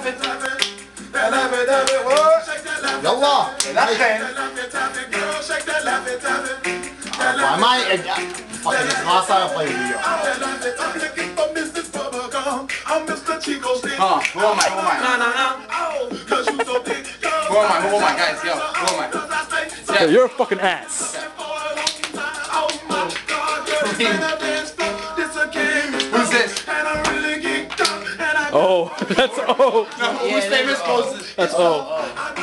يلا دخن. ما ما صار طيب ها هو معي هو معي. هو معي guys yo هو معي. Yeah, you're a fucking ass. Who's this? Oh, that's O. No, who's famous closest? That's O.